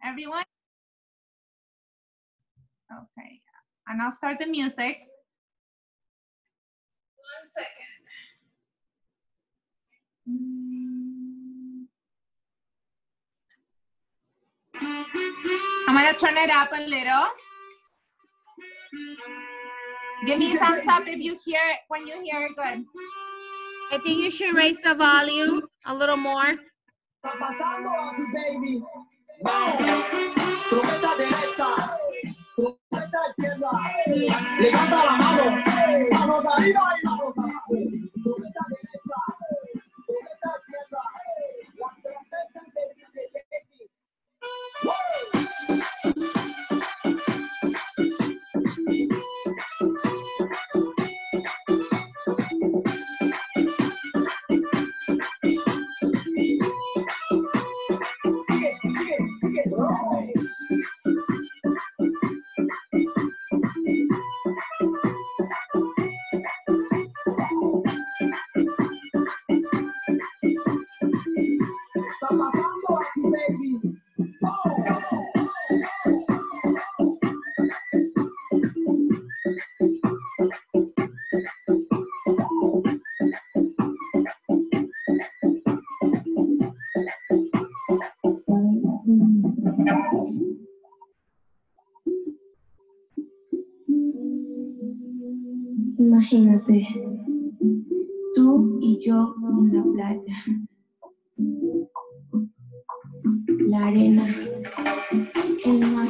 Everyone? Okay, and I'll start the music. 1 second. I'm gonna turn it up a little. Give me a thumbs up if you hear it, when you hear it good. I think you should raise the volume a little more. Está pasando aquí, baby. Trompeta derecha, trompeta izquierda. Levanta la mano, manos arriba y manos abajo. Trompeta derecha, trompeta izquierda. La trompeta de baby. Está pasando aquí, baby. Imagínate, tú y yo en la playa, la arena, el mar,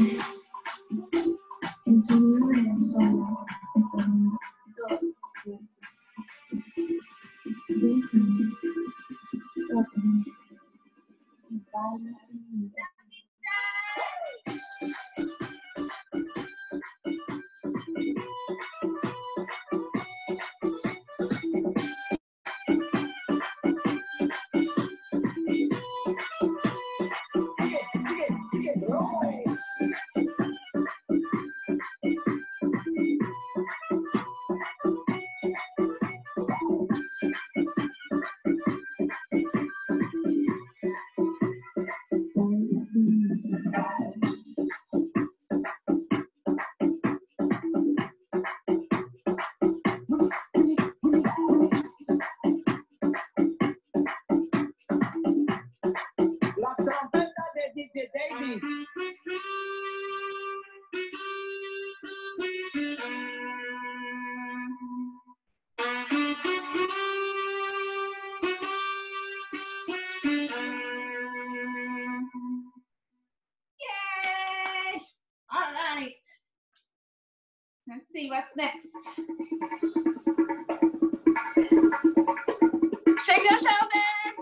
el sonido de las olas, todo tu cuerpo. Bésame, tócame, y baila conmigo. La trompeta de DJ David. Yay! All right. Let's see what's next. Shake your shoulders.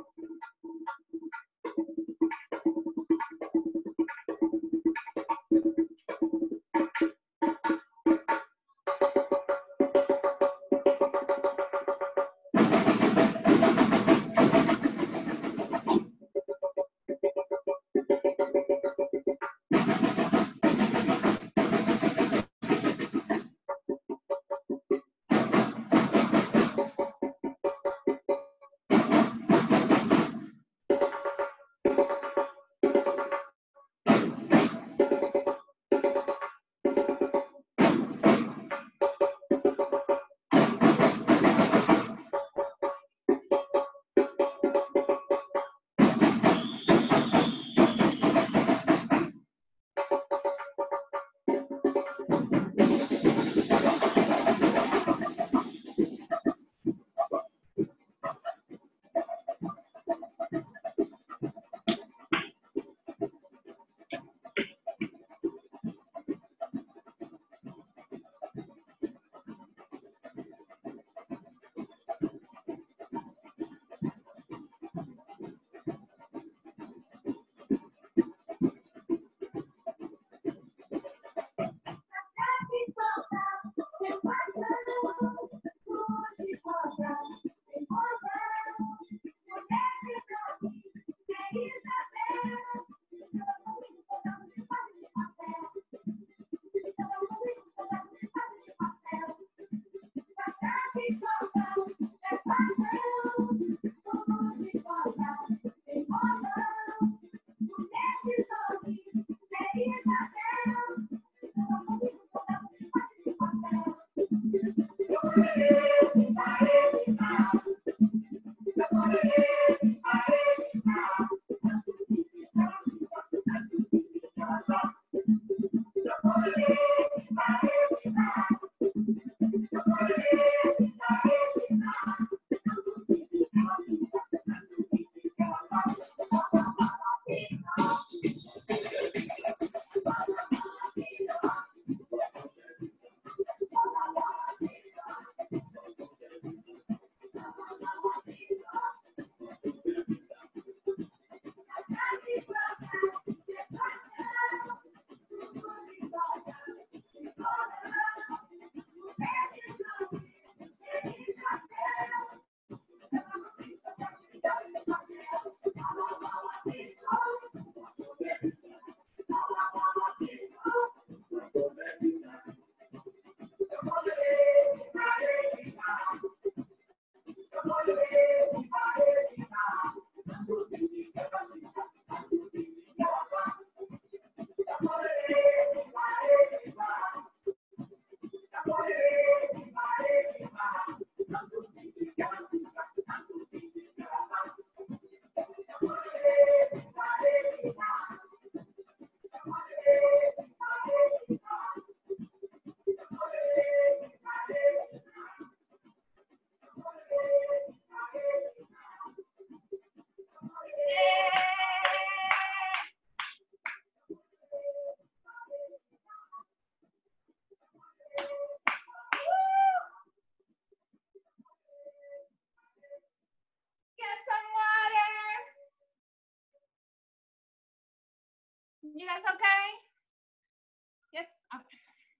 that's okay? Yes, okay.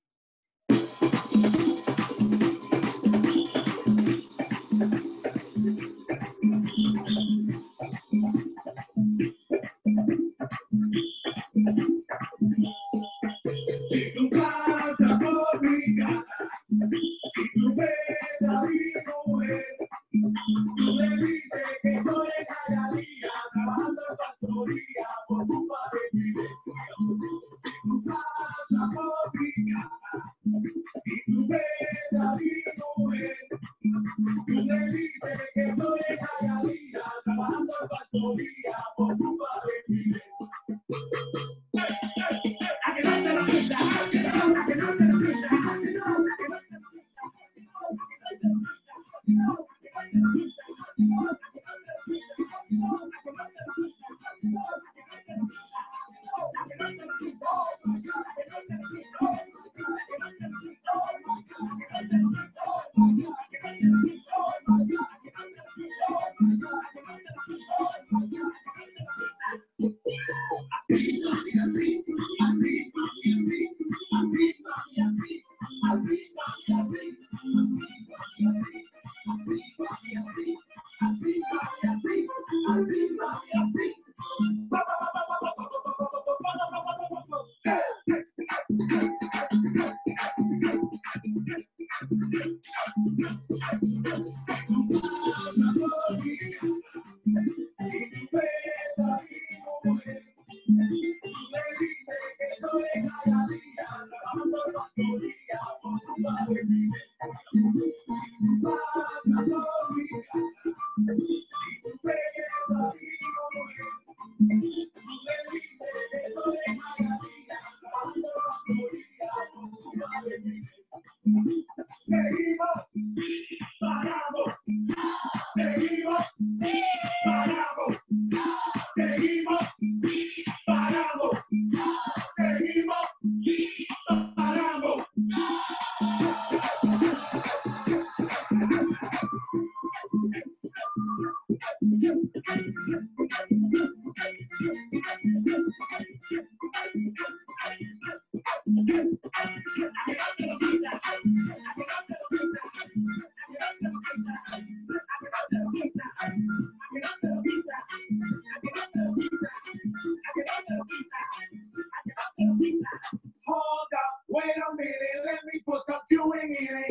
Hold up, wait a minute, let me put some tuning in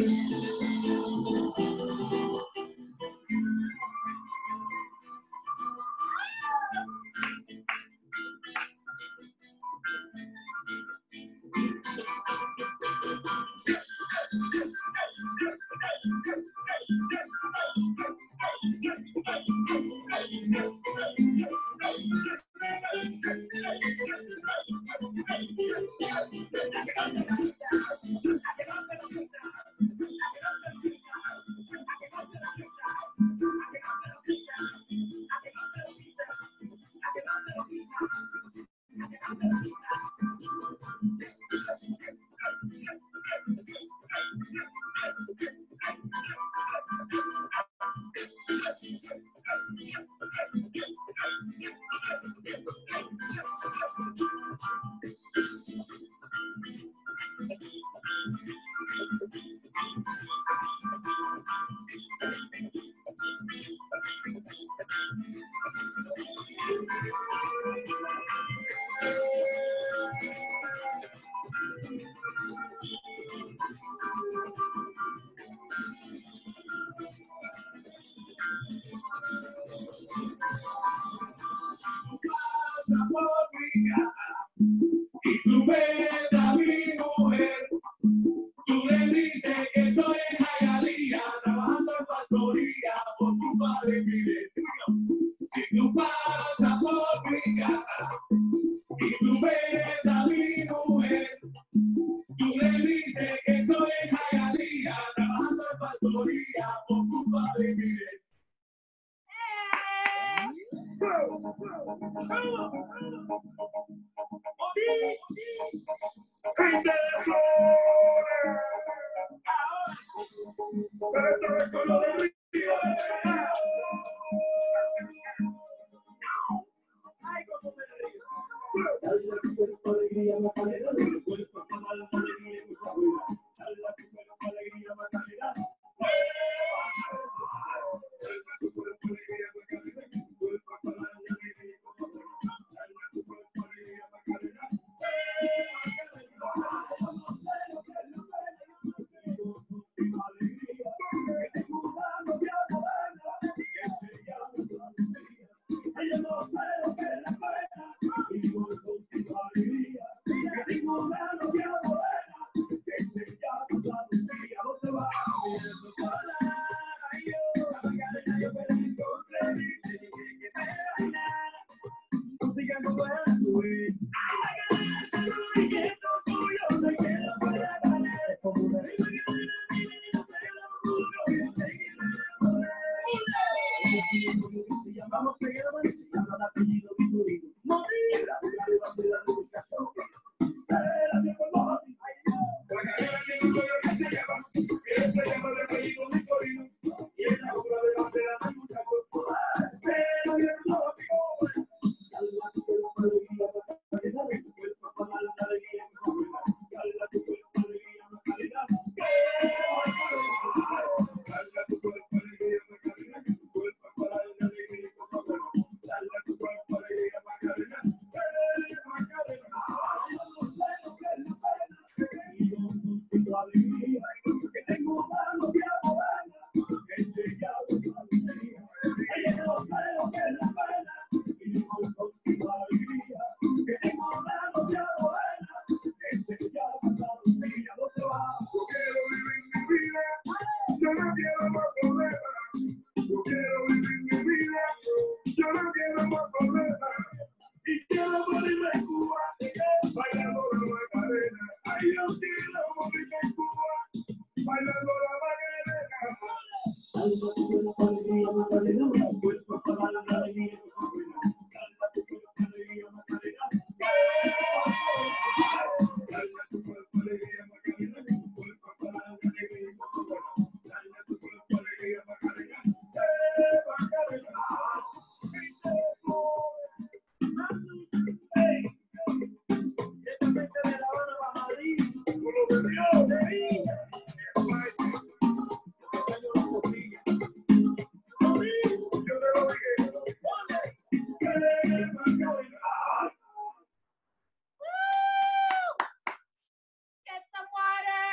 it. Y tú ves a mi mujer, tú le dices que estoy en Hialeah, trabajando en factoría por culpa de mi destino. Si tú pasas por mi casa y tú ves a mi mujer, tú le dices que estoy en Hialeah, trabajando en factoría por culpa de mi destino. alegría, Macarena, el cuerpo con la alegría, Macarena, dale tu cuerpo con alegría, Macarena. Get the water.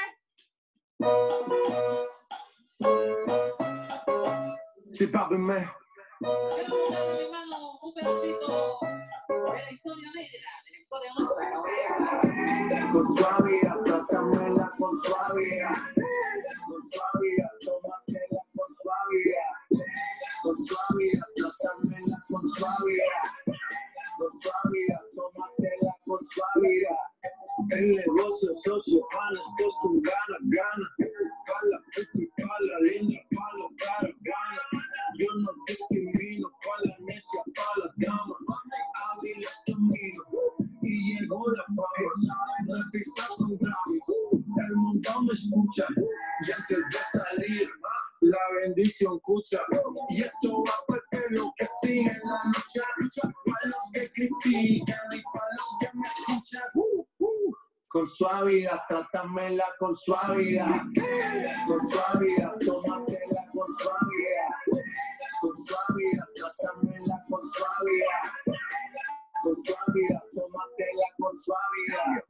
Sí, pardonne. Hermano, un pedacito de la historia negra, de la historia nuestra. Con suavidad, trátamela con suavidad. Con suavidad, tómatela con suavidad. Con suavidad, trátamela con suavidad. Con suavidad, tómatela con suavidad. El negocio socio, pana, esto es un gana. Pa' la puta y pa' la línea, pa' los gana. Yo no discrimino, pa' la necia, pa' la dama. Abrí los caminos y llegó la fama. Repisas con Grammys, el mundo me escucha. Y antes de salir, la bendición escucha. Y esto va porque lo que sigue en la lucha. Para los que critican y para los que me escuchan. Con suavidad, trátamela con suavidad. Con suavidad, tómatela con suavidad. Con suavidad, trátamela con suavidad. Con suavidad, tómatela con suavidad.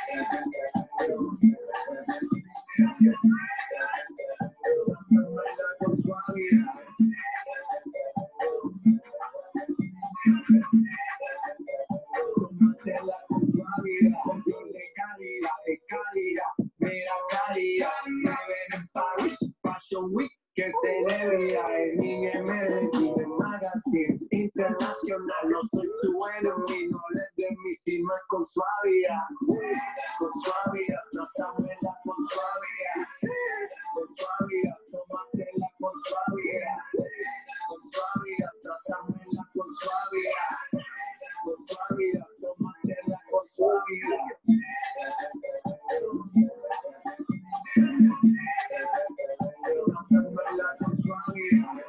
Trátamela con suavidad. Tómatela con suavidad. De calidad, mira calidad. Me ven en Paris, Fashion Week, que celebridad en Medellín, en magazines internacional. No soy tu enemigo, no les de mí, sino con suavidad. Con suavidad, trátamela con suavidad. Con suavidad, tómatela con suavidad. Con suavidad, trátamela con suavidad. Con suavidad, tómatela con suavidad. Trátamela con suavidad.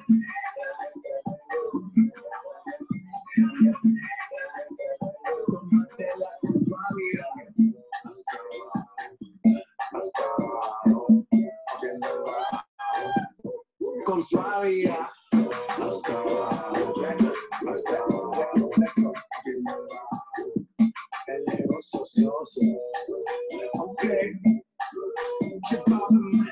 Tómatela con suavidad. Okay. Chipapa.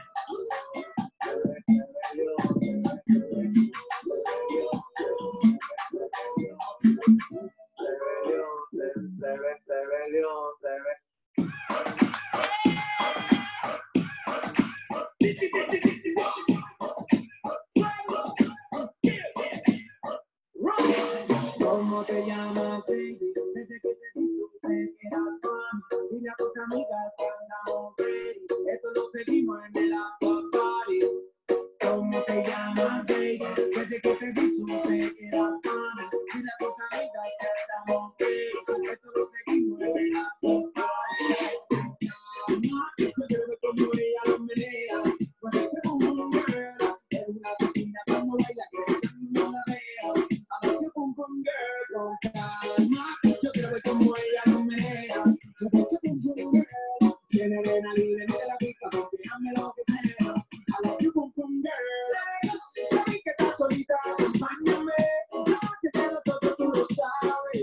¿Cómo te llamas, baby? Desde que te vi supe que eras fan. Dile a tus amigas que andamos ready. Esto lo seguimos en el after party. ¿Cómo te llamas, baby? Desde que te vi supe que eras fan. Dile a tus amigas que andamos ready. Esto lo seguimos en el after party. Yo quiero ver cómo ella lo menea. Con ese boom girl. En una cocina cuando baila que no la veo. A ver qué pum girl con calma. Yo quiero ver cómo ella lo menea. Con ese boom girl. Tiene adrenalina de la pista porque hazme lo que sea. A ver qué pum girl. Ya vi que estás solita, acompáñame. No que de nosotros tú lo sabes.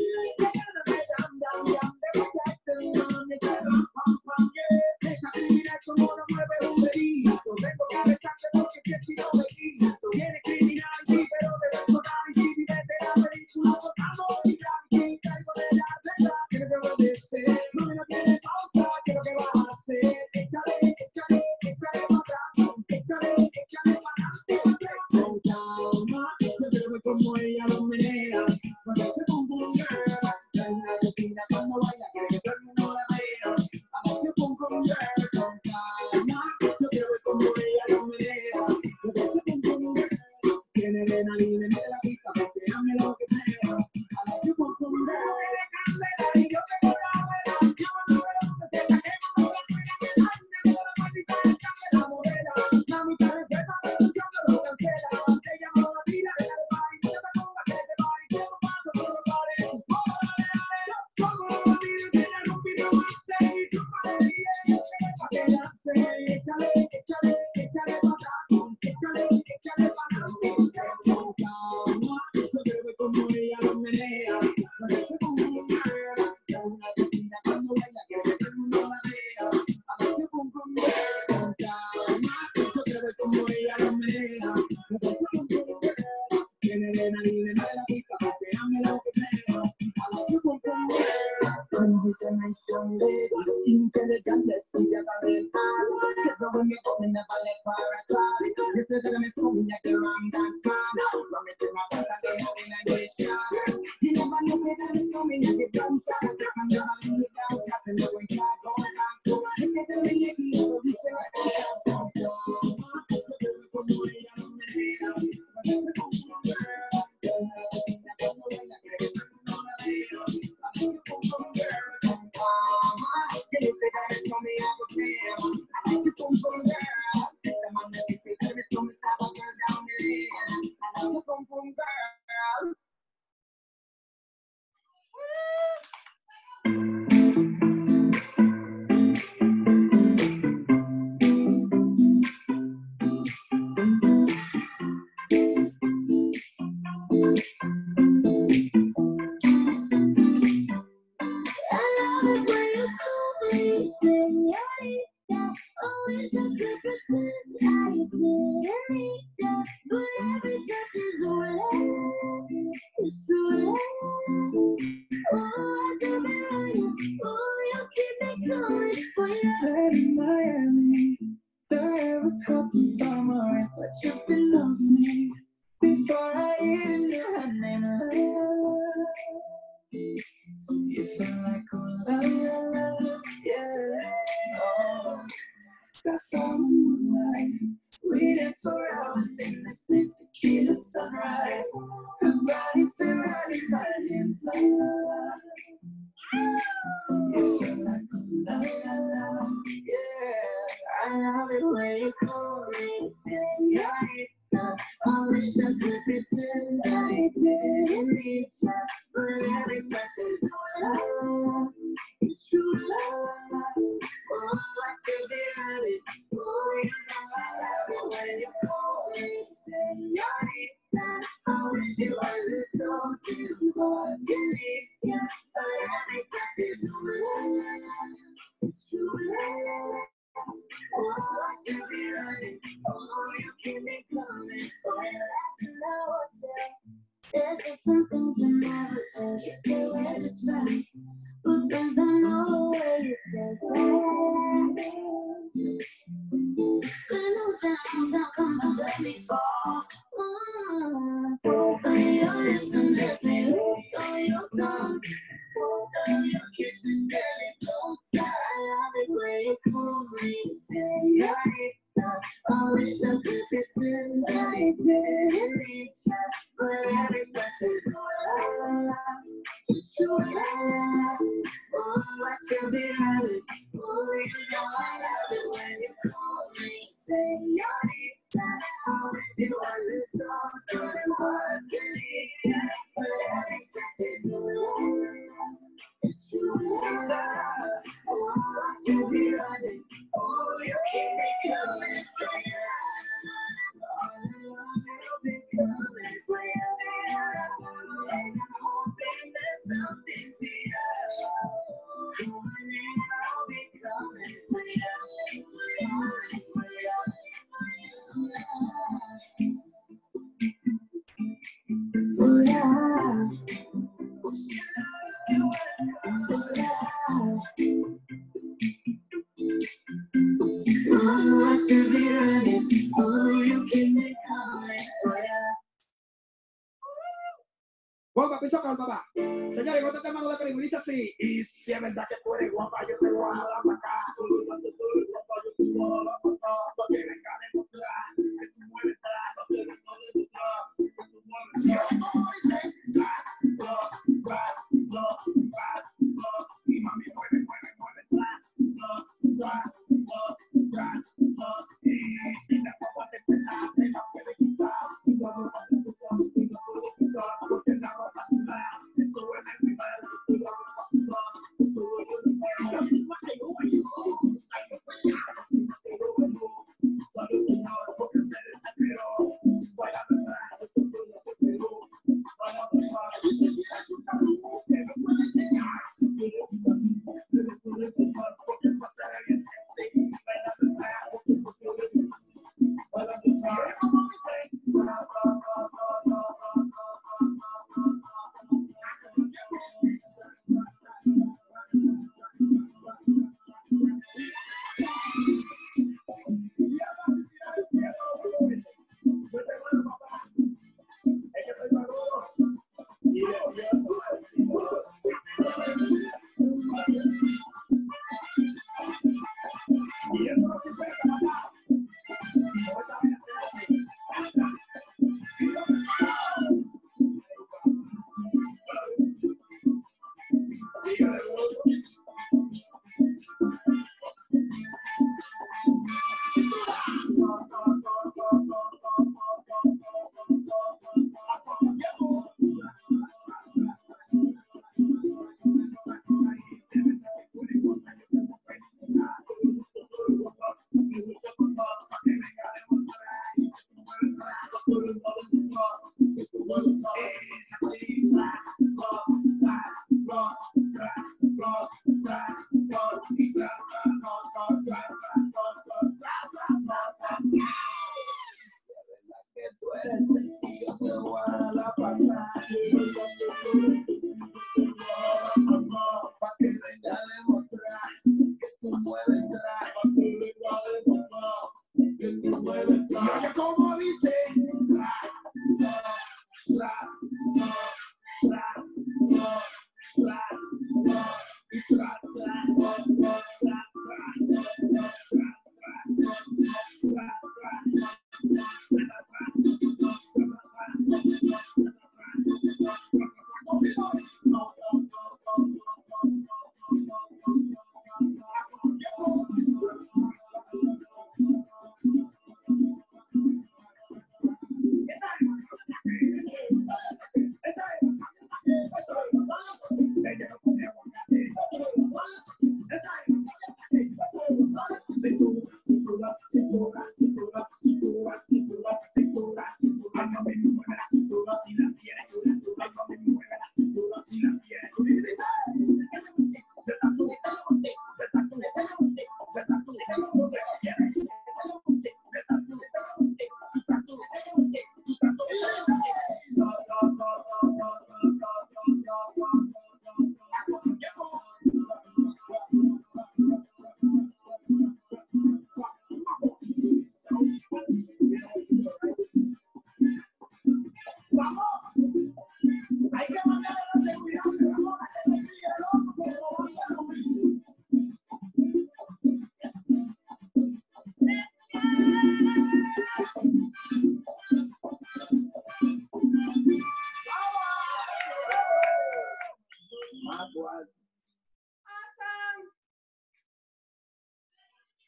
Esa criminal como no mueve un dedito. Tengo que besarte porque si no me quito. Tienes criminality, pero te vengo reality. Vivete la película tocando y gravity. Caigo de la regla, quiero que obedecer. No me lo quieres pausa, quiero que vas a hacer. Échale, échale, échale para atrás. Échale, échale para adelante. Con calma, yo quiero ver cómo ella lo menea. Con ese boom boom girl. En una cocina cuando baila, quiero que todo el mundo la vea. A ver qué boom boom girl. Con calma, yo quiero ver cómo ella lo menea. Con ese boom boom girl. Tiene adrenalina de la pista, porque hazme lo que sea. A ver qué boom boom girl. Y yo tengo la vela. Yo no veo que se está quemando la suena que la niña de la maldita echame la modela. La mitad de tema de yo no lo cancela. Te llamo la tira de la party. No te pongas que se pare. Que no pasa por los pares. Somos los niños que ya no piden más seis. Son paredes para que la se. Échale, échale, échale para atrás. Échale, échale para adelante. Con calma, yo quiero ver cómo ella lo menea. No se ponga un girl. En una cocina cuando baila, quiero que todo el mundo la vea. A ver qué pum pum girl. Con calma, yo quiero ver cómo ella lo menea. No se ponga un girl. Tiene adrenalina de la pista, porque hazme lo que sea. A ver qué pum pum girl. Combination, baby, intelligent, si te va a dejar. Que no me come, never let far at all. You say that I'm assuming that you're wrong, that's fine. From it to my friends, I can't have in a nation. You never know, say that I'm assuming that you're done, shut up, I'm never leave you down, got to know when you're going down. So, you say that I'm lady, you reach the right down, so, in Miami, the air was hot from summer, and sweat dripping off me. Before I even knew her name, you felt like oh la la la, yeah. Oh, saffron moonlight, we danced for hours in the same tequila sunrise. Her body felt right in my hands, la la la. You feel like a la la la, yeah. I love it when you call me, señorita. I wish I could pretend I didn't need you, but every touch is la la la. There's just some things I never tell. You say we're just friends, but friends don't know the way it tastes. Been a long time coming, let me fall. But you're just a mess, me hooked on your tongue. Your kisses steady close. I love it when you call me and say I wish I could pretend I didn't need you, but every touch is it's true. Oh, I should be ready. Oh, you know I love it when you call me and say I wish it wasn't so hard to leave, but every touch is it's true. Oh, I should be ready. Oh, you keep me coming for you. I'll be coming for you. And I'm hoping that something to you. I'll be coming for you. Coming for you. For you. Oh, I should be running. Oh, you keep me coming for you. Guapa, piso con papá. Señores, con este tema de película dice así. Y si es verdad que tú eres guapa, yo te voy a dar para acá. Cuando tú eres guapa, yo te voy a dar para acá. No te venga a demostrar que tú mueves atrás. No te venga a demostrar que tú mueves atrás. Como dice, y mami mueve atrás. Y si la copa te pesa, te la puede quitar. Porque la ropa sudada, eso es el primer, la ropa sudada, eso es el primer. Porque se desesperó, para verdad, esto se desesperó, para verdad, dice que es un tabú, que no puede enseñar, pero puede enseñar, porque eso se ve bien sexy, para verdad, porque eso se ve bien sexy, para verdad, como dice, como dice,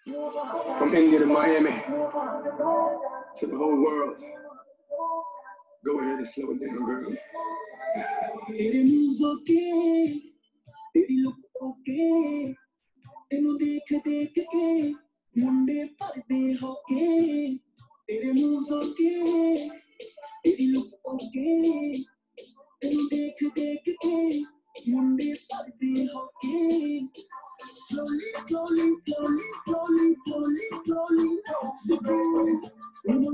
From India to Miami, to the whole world. Go ahead and slow it down, girl. तेरे news okay, तेरी look okay, तेनू देख देख के मुंडे पर्दे होके, तेरे न्यूज़ ओके, तेरी लुक ओके, तेनू देख देख के मुंडे पर्दे होके. Slowly, slowly, slowly, slowly, slowly, slowly, slowly. Slowly,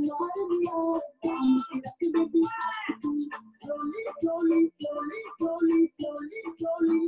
slowly, slowly, slowly, slowly, slowly.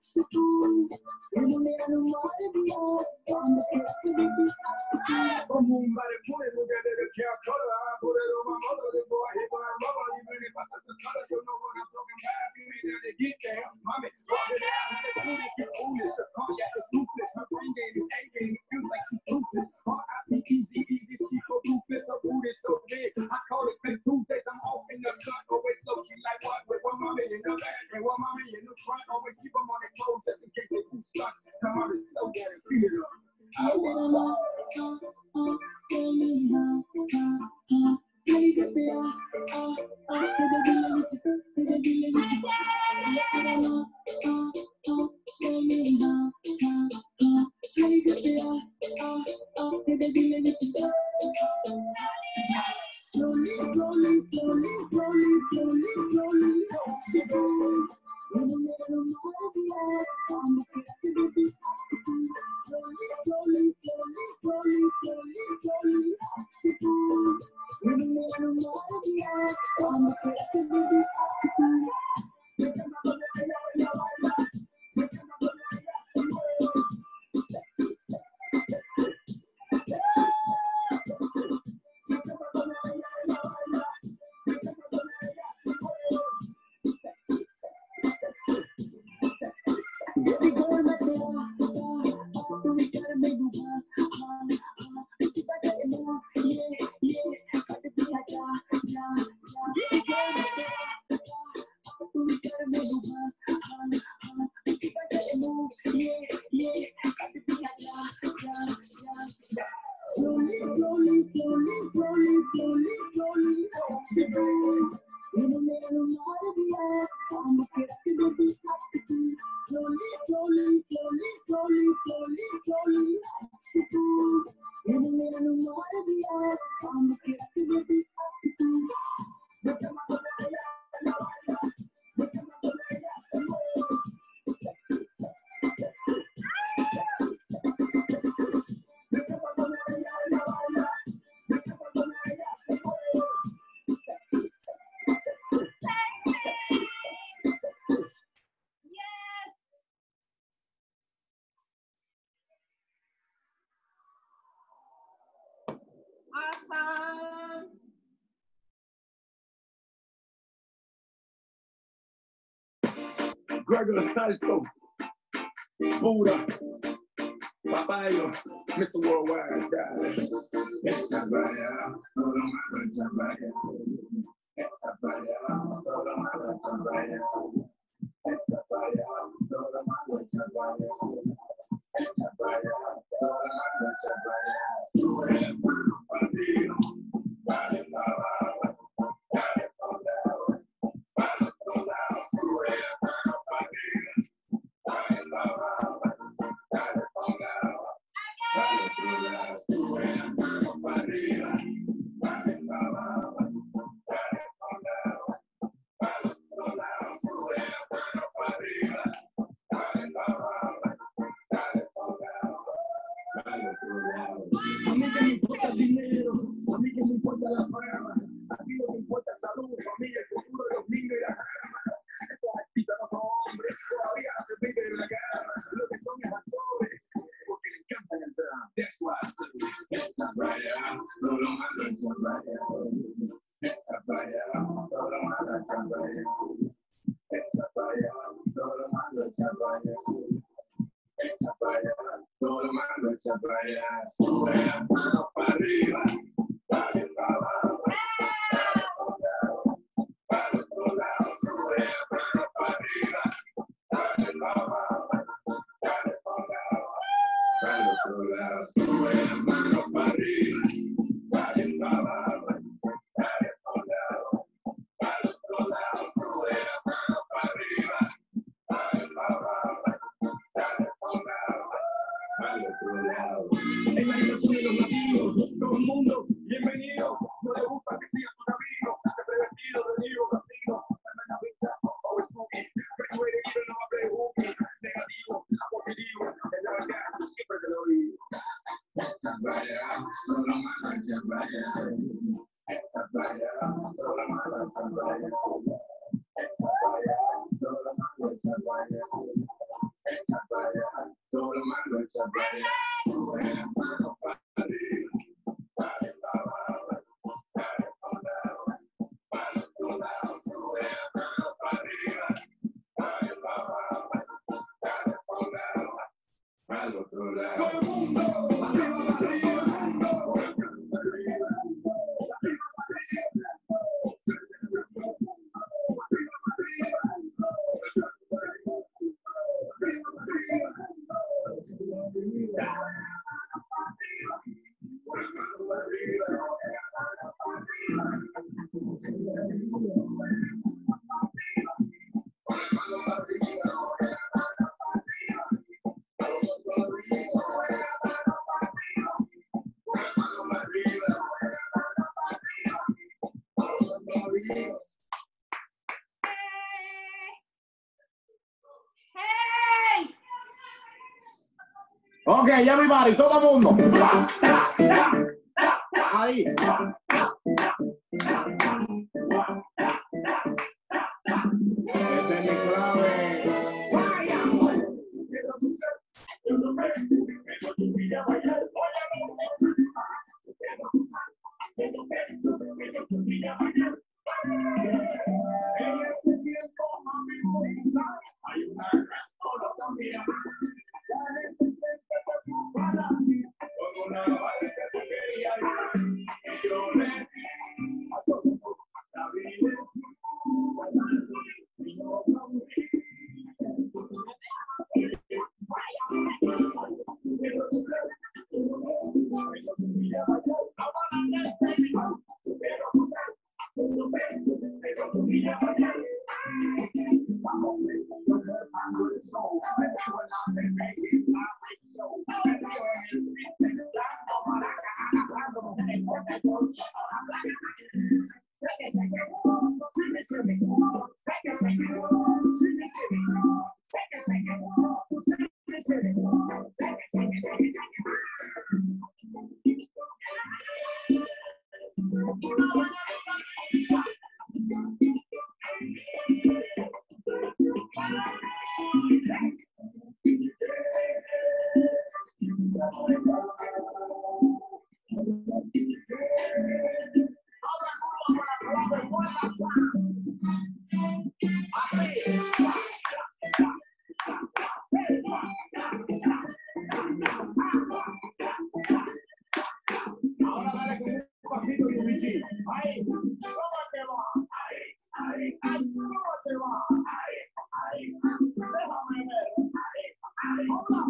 So big, I call it fake Tuesdays. I'm off in the cut, always low key like what? With one mommy in the back and one mommy in the front. Always keep them on their toes just in case they do stunts. Come on, it's slow down and feel it up. I wanna tell me how, slowly, slowly, slowly, slowly, slowly, slowly. Awesome. Gregor Salto, Buddha, Papayo, Mr. Worldwide, darling. It's somebody else, hold on, my somebody else. It's somebody else, hold on, my somebody else. It's somebody else, hold on, my somebody else. It's somebody else, hold on, my somebody else. A mí que me importa el dinero, a mí que me importa la fama, a mí lo que importa es salud, familia, el futuro de los niños y la cama. Estos artistas no son hombres, todavía se viven en la cama, lo que son es actores, porque le encanta el drama. That's why I say, esta playa, todo lo mando en esta playa. Esta playa, todo lo mando en esta playa. Esta playa, todo lo mando en esta playa. Esta playa, todo lo mando en esta playa. Sube las manos para arriba, dale para abajo, dale para el otro lado. Sube las manos para arriba, dale para abajo, dale para abajo. para el otro lado, sube la mano para arriba, dale para abajo, dale para un lado, para el otro lado, sube la mano para arriba, dale para abajo, dale para un lado, para el otro lado. En la ilusión de los latinos, todo el mundo, bienvenido, no le gusta que siga su camino, se preventido, venido, vacío, en la vista, o es muy, pero el no va a preguntar, negativo, positivo, en la verdad, yo siempre te lo digo. Esta playa, solo manda esa playa, esta playa, solo manda esa playa, esta playa, solo manda esa playa, esta playa, solo manda esa playa, sube la mano para arriba, dale para abajo, dale para un lado, para el otro lado, sube la mano para arriba, dale para abajo, dale para un lado, para el otro lado. Todo el mundo, arriba, arriba, Hey! Okay, everybody, todo el mundo. Ahí. Ese es mi clave. Ahora dale con un pasito de bichi. Ahí, ¿cómo te va? Ahí, ¿cómo te va? Ahí, déjame ver. Ahí, hola.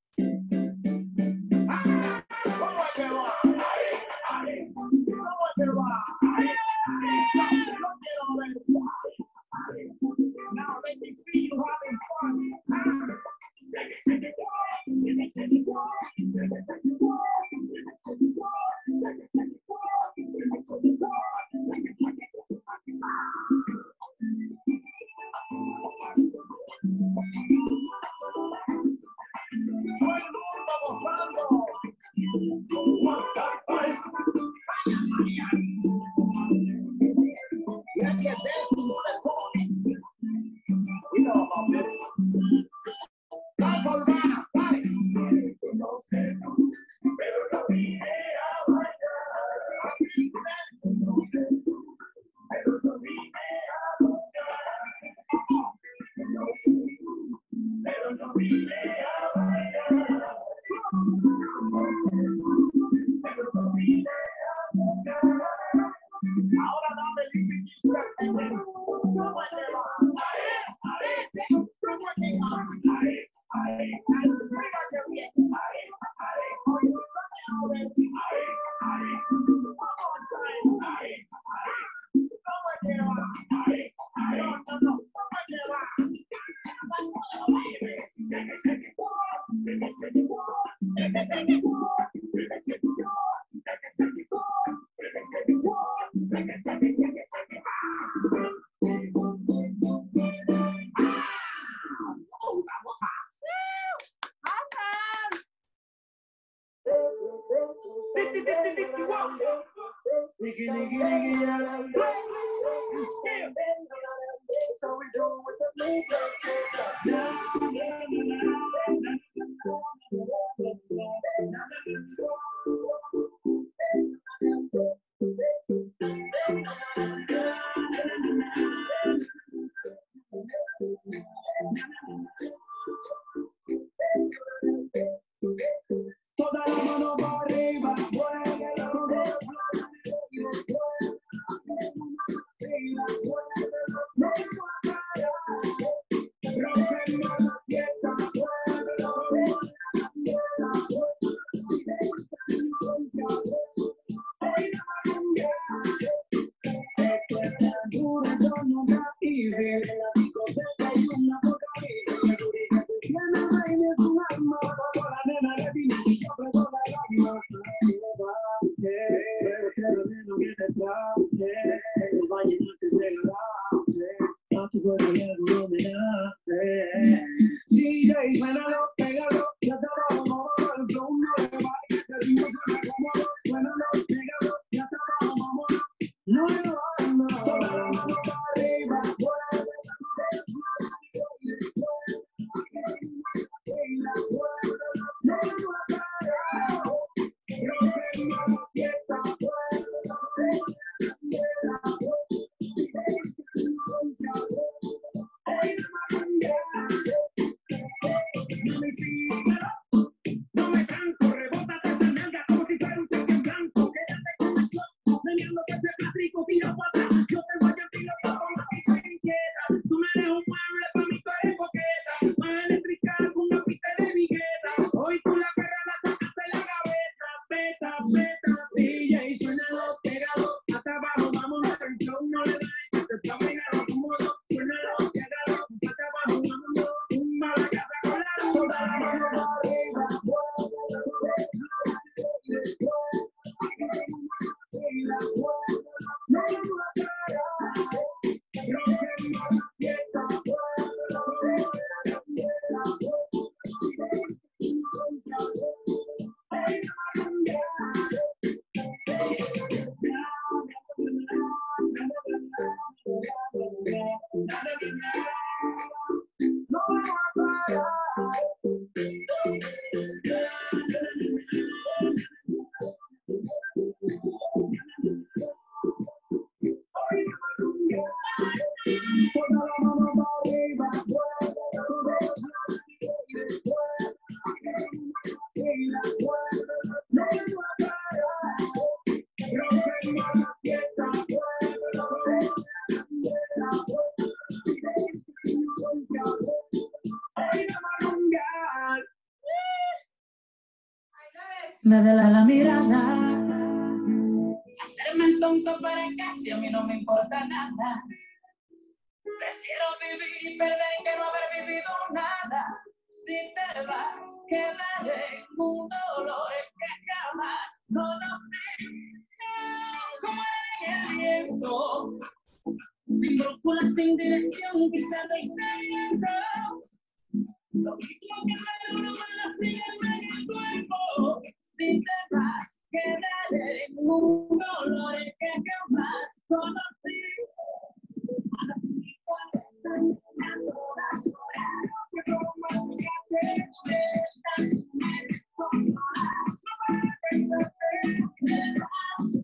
¿Cómo te va? Ahí, ¿cómo te va? No quiero ver. Now let me see you having fun. We know about this. Ahora dame el So we do with the leaders. Toda la mano para arriba, mueve la mano. DJ, suénalo, pégalo, ya te vamos, el flow no le va, el ritmo suena cómodo, suénalo, pégalo, ya te vamos, no le va, no, arriba, no me canto, rebótate esa nalga como si fuera un cheque en blanco. Quédate con el show, teniendo que ser Patrico, tira para atrás. Yo te voy a tirar para atrás y te inquieta. Tú no eres un mueble, para mí tú eres coqueta. Más eléctrica con una pista de vigueta. Hoy tú la perra la sacaste de la gaveta. Beta, beta, DJ, suénalo, pégalo. Hasta abajo, vámonos, el show no le da. Te está pegado, cómodo, suénalo, pégalo. Hasta abajo, vámonos, un malacaza con la luz. Toda la mano para arriba. Me de la mirada, hacerme el tonto para casi a mí no me importa nada. Prefiero vivir y perder que no haber vivido nada. Si te vas, quedaré un dolor que jamás conocí. Como en el viento, sin brújula, sin dirección, pisando y saliendo. Lo mismo que la luna sin en el cuerpo. Si te vas, quedaré en un dolor que jamás conocí. A las 4 a todas horas, que como más que te me controlas. No para pensarte que te vas.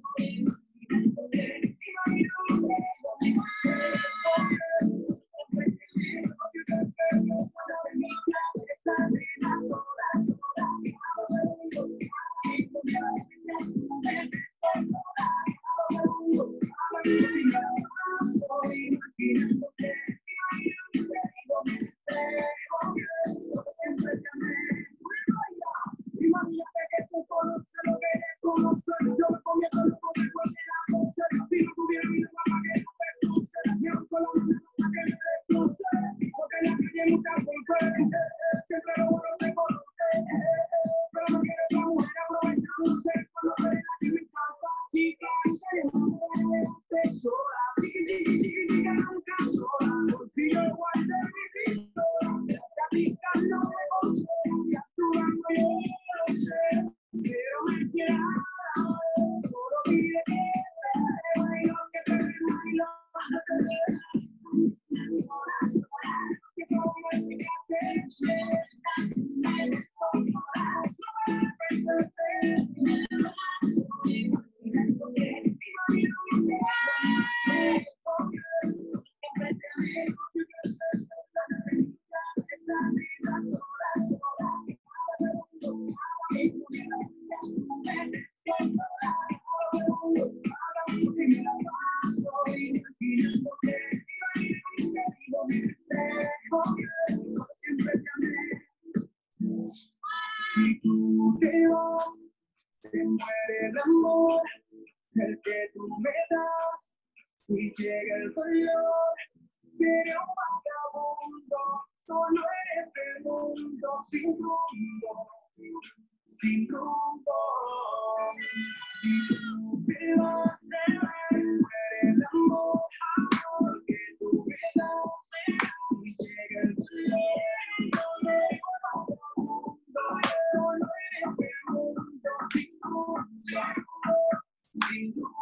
Si tú te vas, se muere el amor, el que tú me das, y llega el dolor. Seré un vagabundo, solo en este mundo, sin rumbo, sin rumbo. Si tú te vas, se muere el amor, el que tú me das, y llega el dolor. Seré un vagabundo, solo en este mundo, sin rumbo, sin rumbo.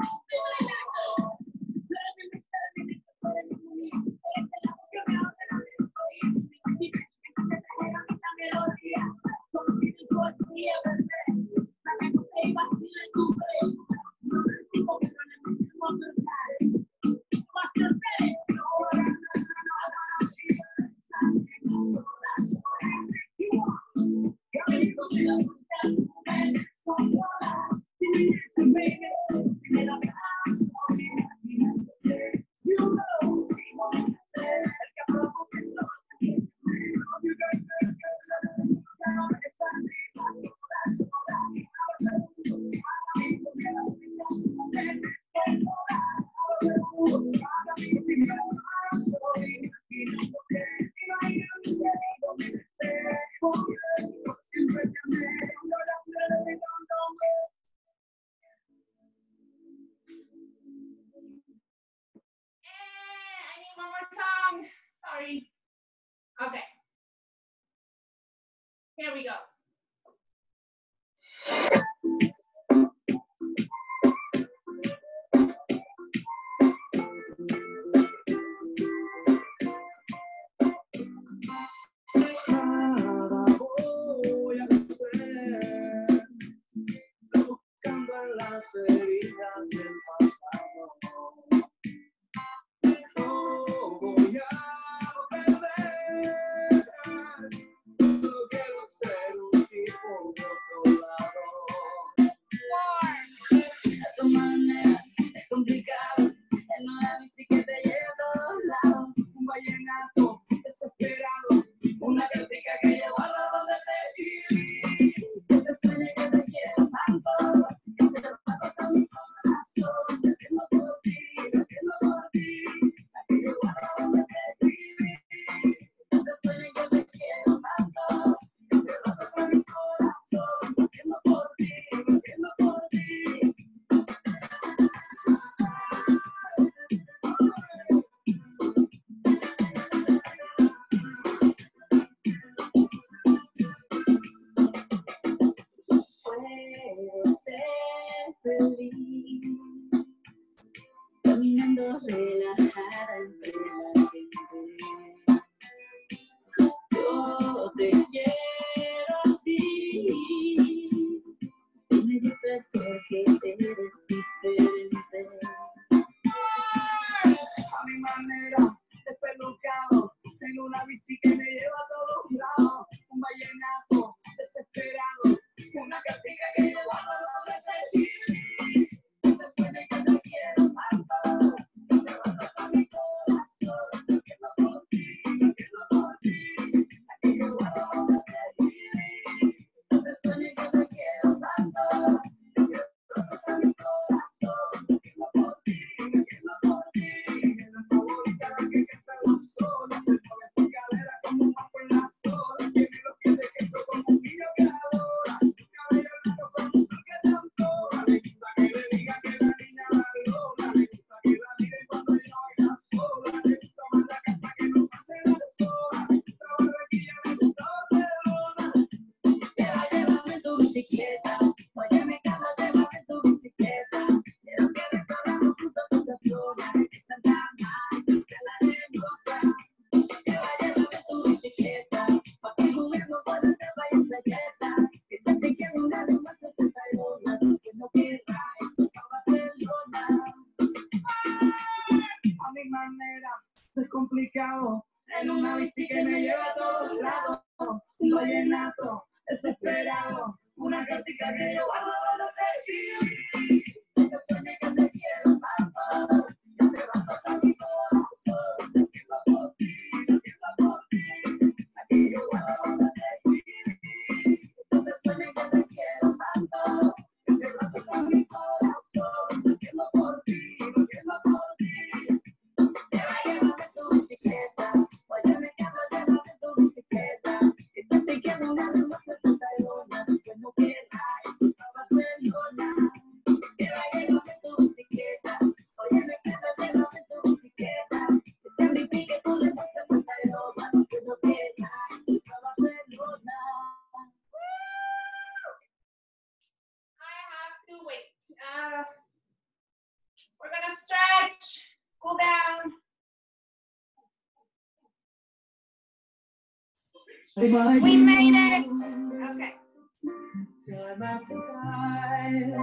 I need one more song. Sorry. Okay. Here we go. Nada voy a hacer, buscando en las heridas del pasado. No voy a perder, solo quiero ser un tipo de otro lado. A tu manera es complicado, en una bici que te lleva a todos lados. Un vallenato desesperado, Una cartica que yo guardo donde te escribí. Que te sueñe que te quiero tanto, que se va a cortar mi corazón. Latiendo por ti, latiendo por ti. La que yo guardo donde te escribí. Que te sueñe que te quiero tanto, que se va a cortar mi corazón. Latiendo por ti, latiendo por ti. Puedo ser feliz, caminando relajada entre la gente. Yo te quiero así, y me gustas porque eres diferente. a mi manera, despelucado, tengo una bici que me lleva a todos lados. Un vallenato desesperado, Una cartica que yo guardo donde te escribí. Que te suene que te quiero tanto, que se va a cortar mi corazón. Latiendo por ti, latiendo por ti. La que yo guardo donde te escribí. Que te suene que te quiero tanto, que se va a cortar mi corazón. Latiendo por ti, latiendo por ti. la favorita la que canta la sola, se mueve su cadera como un papo en la sola, tiene los pies de queso como un niño que adora, su cabello blanco son un sol que te antoja, le gusta que le diga que la niña la lola, le gusta que la miren cuando ella baila sola, le gusta más la casa que no pase la sola, le gusta Barranquilla, le gusta Barcelona. Llévame en tu bicicleta, óyeme cada llévame en tu bicicleta. Quiero que recorramos juntos esta zona de Santa María, de la Arenosa. Llévame en tu bicicleta, pa' que juguemos por donde vayas a quieta. Que ya te quiero una de más de 60 lonas, que no querrá eso pa' Barcelona. A mi manera, es complicado, En una bici que me lleva a todos lados, un vallenato desesperado, una cartica que yo guardo donde te escribí. Que te sueñe que te quiero tanto, que se va a cortar mi corazón. Latiendo por ti, latiendo por ti. La que yo guardo donde te escribí. Que te sueñe We made it. Okay. Time after time,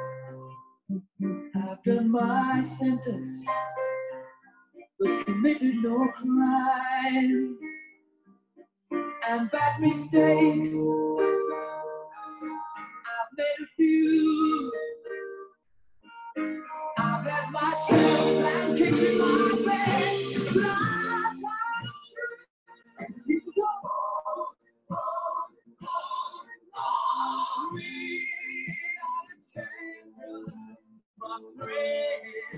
I've done my sentence, but committed no crime. And bad mistakes, I've made a few. I've let myself and kicked in my bed. You go on, we are the champions, my friend.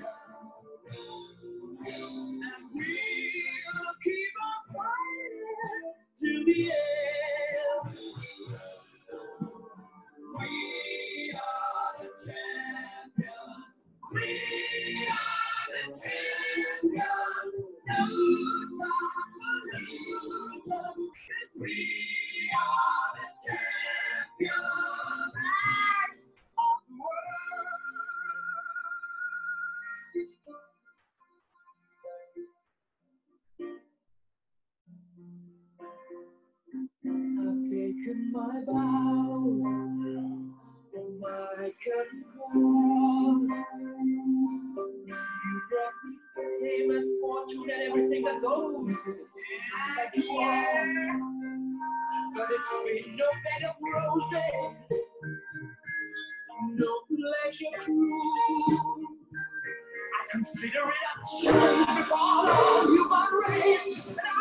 And we'll keep on fighting to the end. We are the champions. We are the champions. No time for losers. We are the champions of the I've taken my vows, my curtain calls. You brought me fame and fortune and everything that goes. Like you are, but it's been no bed of roses, no pleasure cruise. I consider it a challenge before the human race. And I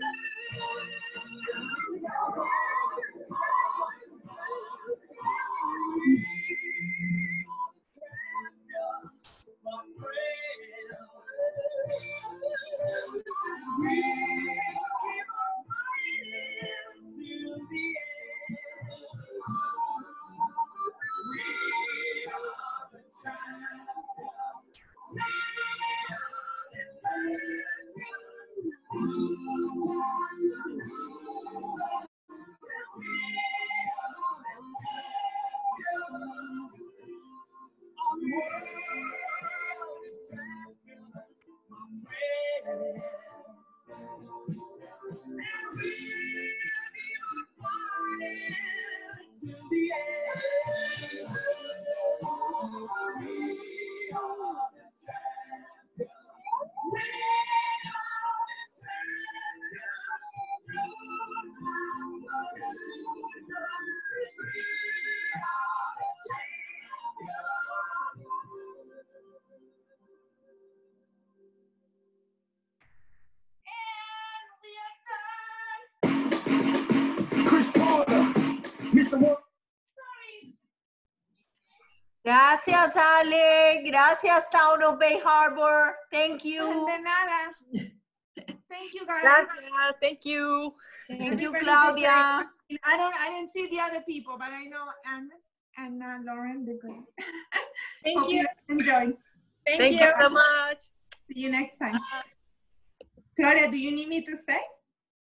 Gracias, Ale. Gracias, Town of Bay Harbor. Thank you. De nada. Thank you, guys. Gracias. Thank you. Thank you, Everybody did Claudia. great. I didn't see the other people, but I know Anna and Lauren did great. Thank Hope you. enjoyed. Thank you so much. See you next time. Claudia, do you need me to stay?